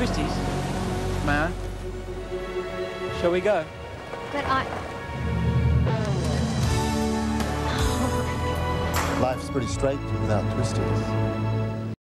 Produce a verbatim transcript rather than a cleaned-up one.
Twisties. Man. Shall we go? But I... Life's pretty straight without Twisties.